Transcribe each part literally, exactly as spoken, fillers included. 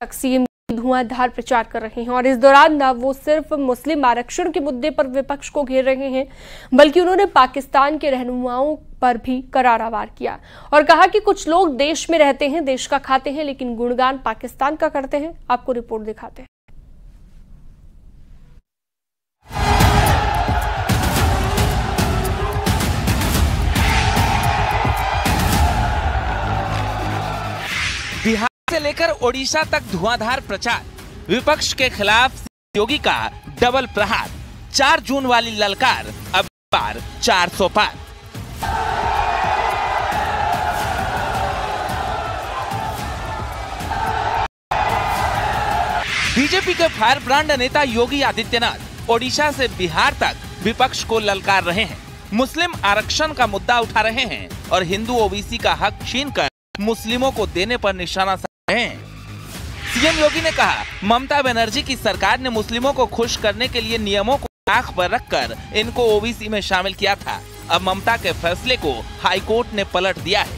CM धुआंधार प्रचार कर रहे हैं और इस दौरान न वो सिर्फ मुस्लिम आरक्षण के मुद्दे पर विपक्ष को घेर रहे हैं, बल्कि उन्होंने पाकिस्तान के रहनुमाओं पर भी करारा वार किया और कहा कि कुछ लोग देश में रहते हैं, देश का खाते हैं, लेकिन गुणगान पाकिस्तान का करते हैं। आपको रिपोर्ट दिखाते हैं। बिहार से लेकर ओडिशा तक धुआंधार प्रचार, विपक्ष के खिलाफ योगी का डबल प्रहार, चार जून वाली ललकार अब पार चार सौ पार। बीजेपी के फायर ब्रांड नेता योगी आदित्यनाथ ओडिशा से बिहार तक विपक्ष को ललकार रहे हैं, मुस्लिम आरक्षण का मुद्दा उठा रहे हैं और हिंदू ओबीसी का हक छीनकर मुस्लिमों को देने पर निशाना साध रहे हैं। सीएम योगी ने कहा, ममता बनर्जी की सरकार ने मुस्लिमों को खुश करने के लिए नियमों को आंख पर रखकर इनको ओबीसी में शामिल किया था। अब ममता के फैसले को हाई कोर्ट ने पलट दिया है।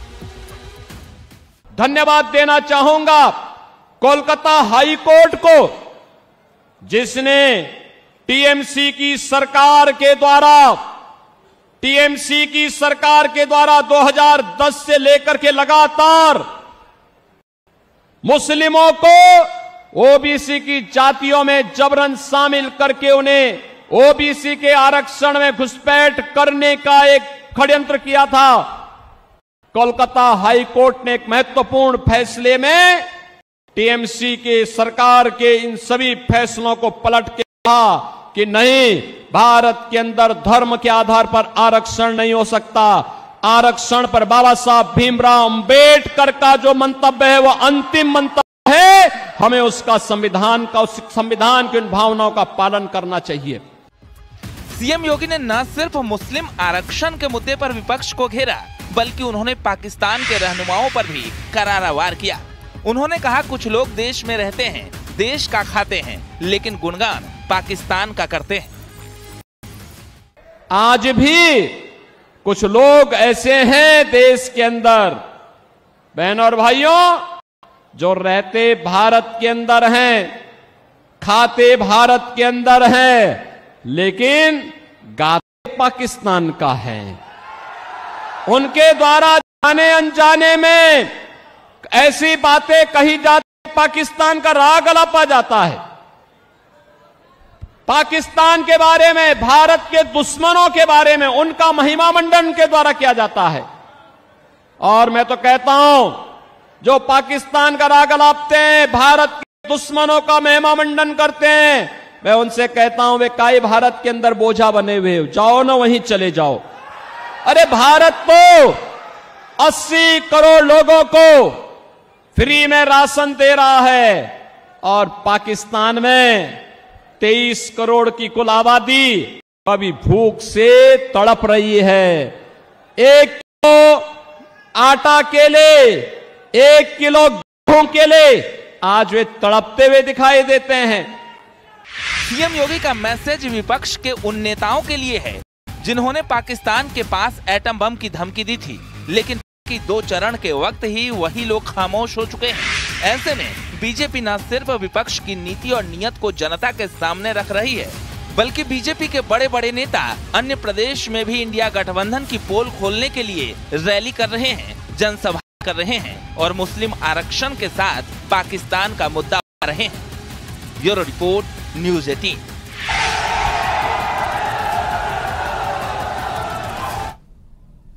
धन्यवाद देना चाहूंगा कोलकाता हाई कोर्ट को, जिसने टीएमसी की सरकार के द्वारा टीएमसी की सरकार के द्वारा दो हज़ार दस से लेकर के लगातार मुस्लिमों को ओबीसी की जातियों में जबरन शामिल करके उन्हें ओबीसी के आरक्षण में घुसपैठ करने का एक षड्यंत्र किया था। कोलकाता हाई कोर्ट ने एक महत्वपूर्ण फैसले में टीएमसी के सरकार के इन सभी फैसलों को पलट के कहा कि नहीं, भारत के अंदर धर्म के आधार पर आरक्षण नहीं हो सकता। आरक्षण पर बाबा साहब भीमराव अंबेडकर का जो मंतव्य है वो अंतिम मंतव्य है, हमें उसका संविधान का उस संविधान की उन भावनाओं का पालन करना चाहिए। सीएम योगी ने न सिर्फ मुस्लिम आरक्षण के मुद्दे पर विपक्ष को घेरा, बल्कि उन्होंने पाकिस्तान के रहनुमाओं पर भी करारा वार किया। उन्होंने कहा, कुछ लोग देश में रहते हैं, देश का खाते हैं, लेकिन गुणगान पाकिस्तान का करते हैं। आज भी कुछ लोग ऐसे हैं देश के अंदर, बहनों और भाइयों, जो रहते भारत के अंदर हैं, खाते भारत के अंदर हैं, लेकिन गाते पाकिस्तान का है। उनके द्वारा जाने अनजाने में ऐसी बातें कही जाती, पाकिस्तान का राग अलापा जाता है। पाकिस्तान के बारे में, भारत के दुश्मनों के बारे में उनका महिमा मंडन के द्वारा किया जाता है। और मैं तो कहता हूं, जो पाकिस्तान का राग अलापते हैं, भारत के दुश्मनों का महिमा मंडन करते हैं, मैं उनसे कहता हूं, वे काई भारत के अंदर बोझा बने हुए हो, जाओ ना वहीं चले जाओ। अरे भारत तो अस्सी करोड़ लोगों को फ्री में राशन दे रहा है और पाकिस्तान में तेईस करोड़ की कुल आबादी अभी भूख से तड़प रही है। एक किलो आटा के लिए, एक किलो गेहूं के लिए आज वे तड़पते हुए दिखाई देते हैं। सीएम योगी का मैसेज विपक्ष के उन नेताओं के लिए है जिन्होंने पाकिस्तान के पास एटम बम की धमकी दी थी, लेकिन की दो चरण के वक्त ही वही लोग खामोश हो चुके हैं। ऐसे में बीजेपी न सिर्फ विपक्ष की नीति और नियत को जनता के सामने रख रही है, बल्कि बीजेपी के बड़े बड़े नेता अन्य प्रदेश में भी इंडिया गठबंधन की पोल खोलने के लिए रैली कर रहे हैं, जनसभा कर रहे हैं और मुस्लिम आरक्षण के साथ पाकिस्तान का मुद्दा उठा रहे हैं। ब्यूरो रिपोर्ट, न्यूज़ अठारह।